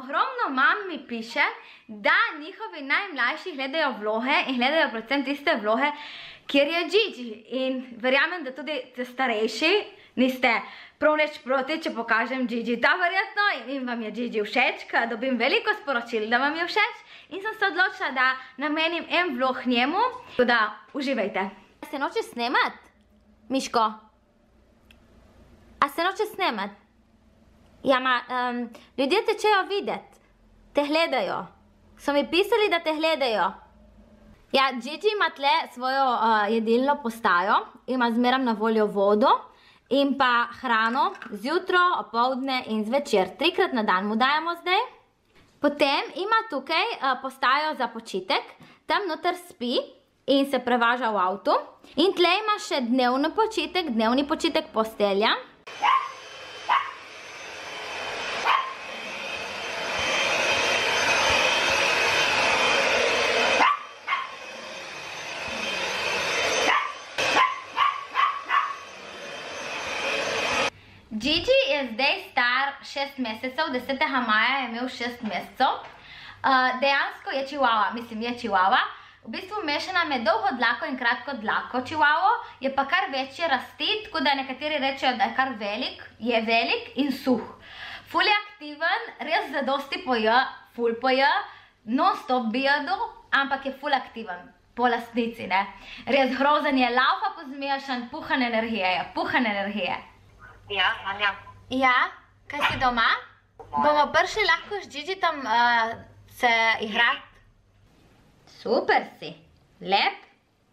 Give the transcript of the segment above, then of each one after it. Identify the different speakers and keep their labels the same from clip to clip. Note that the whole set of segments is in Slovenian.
Speaker 1: ogromno mam mi piše, da njihovi najmlajši gledajo vloge in gledajo predvsem tiste vloge, kjer je Gigi. In verjamem, da tudi te starejši niste prav nič proti, če pokažem Gigi ta verjetno in vam je Gigi všeč, ker dobim veliko sporočil, da vam je všeč. In sem se odločila, da namenim en vlog njemu, tako da uživajte. A se noče snemat, Miško? A se noče snemat? Ja, ljudje te čejo videt, te gledajo. So mi pisali, da te gledajo. Ja, Gigi ima tle svojo jedilno postajo, ima zmeram na voljo vodo in pa hrano zjutro, opoldne in zvečer. 3-krat na dan mu dajemo zdaj. Potem ima tukaj postajo za počitek, tam noter spi in se prevaža v avtu. In tle ima še dnevni počitek postelja. Gigi je zdaj star 6 mesecev, 10. maja je imel 6 mesecev. Dejansko je čivava, je čivava. V bistvu mešana med dolgo dlako in kratko dlako čivavo, je pa kar večje rasti, tako da nekateri rečejo, da je kar velik, je velik in suh. Ful je aktiven, res zadosti poje, ful poje, non-stop bi jedel, ampak je ful aktiven. Po lastnici, ne. Res grozen je, laufa pozmešan, puhan energije.
Speaker 2: Ja, Anja.
Speaker 1: Ja, kaj si doma? Bomo prišli lahko s Gigi tam se igrati? Super si, lep.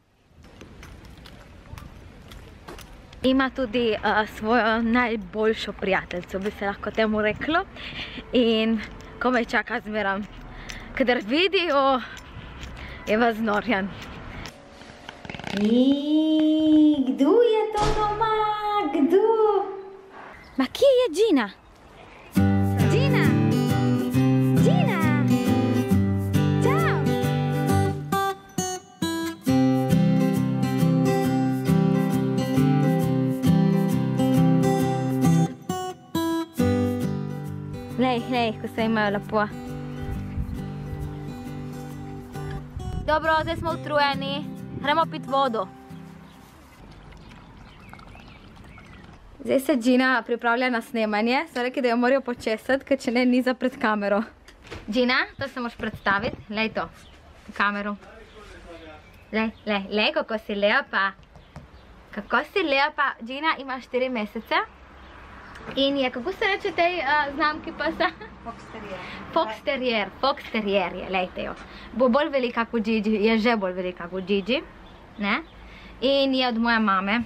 Speaker 1: Ima tudi svojo najboljšo prijateljico, bi se lahko temu reklo. In komaj čaka zmeram, kadar vidijo, je vas znorjan. Kdo je to doma? Kdo? Ma kje je Gina? Gina! Gina! Čau! Glej, ko se imajo lepo. Dobro, zdaj smo utrujeni. Gremo pit vodo. Zdaj se Gina pripravlja na snemanje. So rekli, da jo morajo počesati, ker če ne, ni za pred kamero. Gina, to se moraš predstaviti. Lej to, kamero. Lej, kako si lepa. Kako si lepa. Gina ima 4 mesece. In je, kako se reče tej znamki psa? Fox Terrier je, lejte jo. Bo bolj velika kot Gigi, je že bolj velika kot Gigi. Ne? In je od moje mame.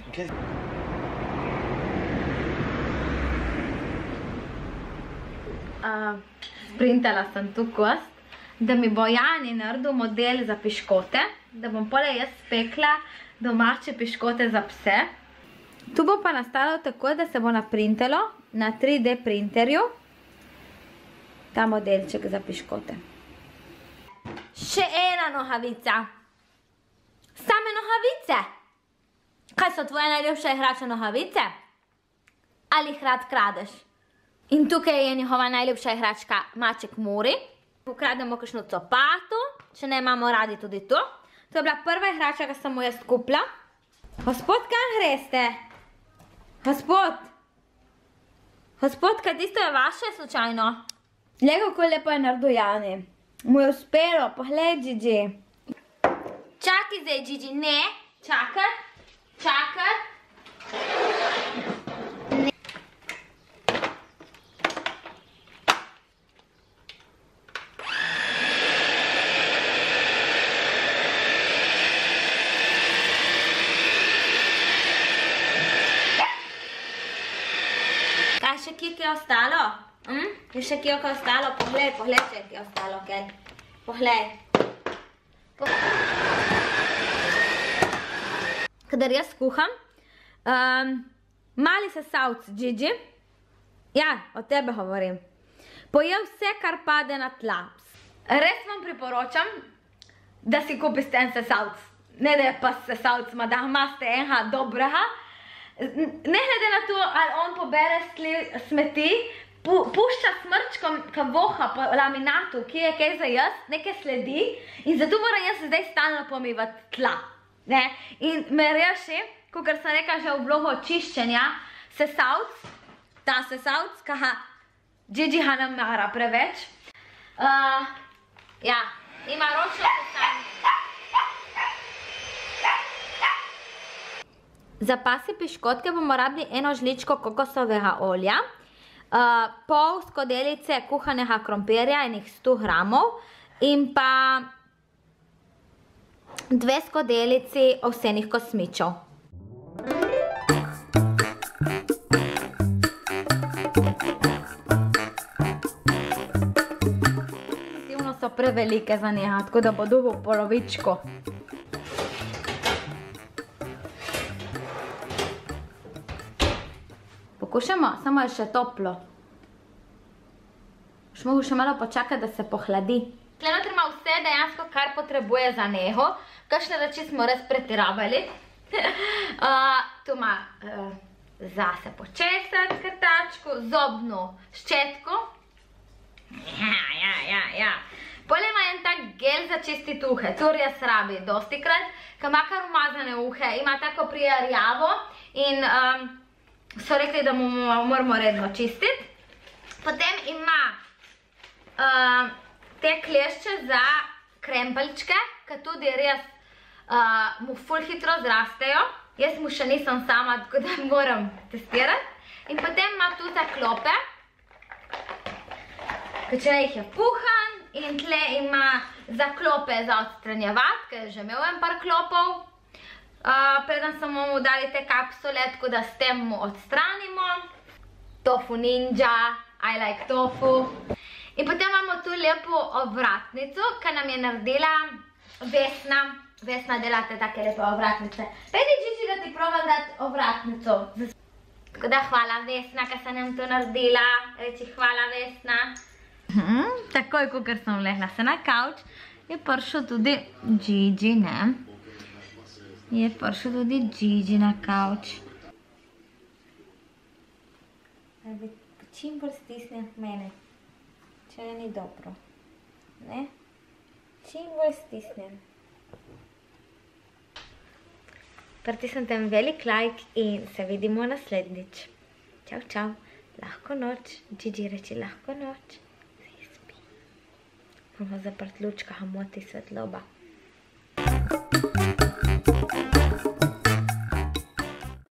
Speaker 1: Sprintala sem tu kost, da mi bo Jani naredil model za piškote, da bom pole jaz spekla domače piškote za pse. Tu bo pa nastalo tako, da se bo naprintalo na 3D printerju ta modelček za piškote. Še ena nohavica. Same nohavice. Kaj so tvoje najljubše igrače nohavice? Ali jih rad kradeš? In tukaj je njihova najljubša igračka maček Muri. Ukrademo kakšno copato, če ne imamo radi tudi to. To je bila prva igračka, ki sem mu jaz kupila. Gospod, kam greste? Gospod, kaj tisto je vaše slučajno? Glej, kako lepo je naredil Jani. Mu je uspelo, poglej, Gigi. Čakaj zdaj, Gigi, ne, čakaj. Še kje je ostalo? Je še kje je ostalo? Poglej, če je ostalo, kaj. Poglej. Kadar jaz kuham, mali sesalc Gigi, ja, o tebe govorim, poje vse, kar pade na tla. Res vam priporočam, da si kupiste en sesalc. Ne da je pa sesalc, ma da imate enega dobrega. Ne glede na to, ali on pobere smeti, pušča smrčkom, ka voha po laminatu, ki je kaj za jaz, nekaj sledi in zato moram jaz zdaj stalno pomivati tla. In me reši, kakor sem rekla že v vlogu čiščenja, sesavc, ta sesavc, kaha Gigi-ha ne mara preveč. Ja, ima ročno sesavc. Za pasje piškotke bomo rabili 1 žličko kokosovega olja, pol skodelice kuhanega krompirja, enih 100 gramov in pa 2 skodelici ovsenih kosmičev. Definitivno so prevelike za njega, tako da bo dobil polovičko. Pokušamo, samo je še toplo. Mogu še malo počakati, da se pohladi. Tukaj notri ima vse dejansko, kar potrebuje za njego. Kakšne reči smo res pretiravali. Tu ima zase počesati krtačku, zobno ščetko. Ja. Potem ima en tak gel za čistiti uhe. Tu res rabi dostikrat, ki ima kar umazane uhe. Ima tako prijarjavo in so rekli, da mu moramo redno čistiti. Potem ima te klešče za krempeljčke, ki tudi res mu ful hitro zrastejo. Jaz mu še nisem sama, tako da moram testirati. In potem ima tu za klope, ki če jih je puhan, in tle ima za klope za odstranjevati, ker je že imel en par klopov. Preden smo mu dali te kapsule, tako da s tem mu odstranimo. Tofu ninja, I like tofu. In potem imamo tu lepo ovratnico, ki nam je naredila Vesna. Vesna, delate take lepe ovratnice. Pejdi, Gigi, da ti probam dati ovratnico. Tako da hvala Vesna, ki se nam to naredila. Reči hvala Vesna. Takoj, kakor sem legla se na kavč, je prišel tudi Gigi, ne? Je prišel tudi Gigi na kavč. Čim bolj stisne mene, če ni dobro. Ne? Čim bolj stisnem. Pritisnem tem velik like in se vidimo naslednjič. Čau, čau. Lahko noč. Gigi reči lahko noč. Se spi. Bomo zaprt lučka, moti svetloba.